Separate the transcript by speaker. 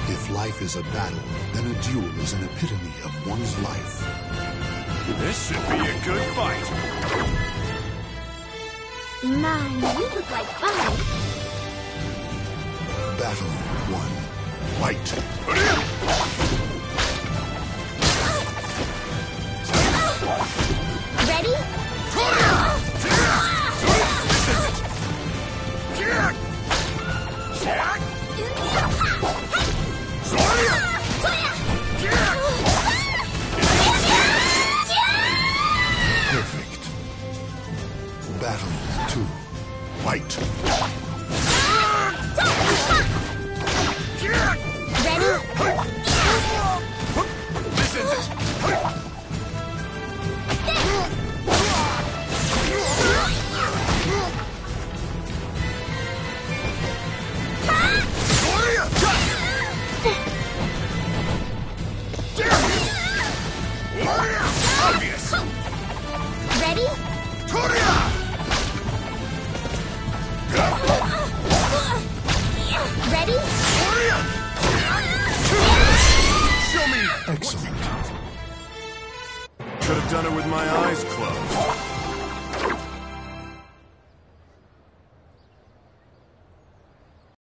Speaker 1: If life is a battle, then a duel is an epitome of one's life.
Speaker 2: This should be a good fight.
Speaker 3: My, you look like fun.
Speaker 1: Battle 1. Fight.
Speaker 3: Ready?
Speaker 1: Perfect. Battle 2. Fight.
Speaker 3: Ready?
Speaker 2: This is it. Obvious.
Speaker 3: Ready? Ready?
Speaker 2: Show me.
Speaker 1: Excellent.
Speaker 2: Could have done it with my eyes closed.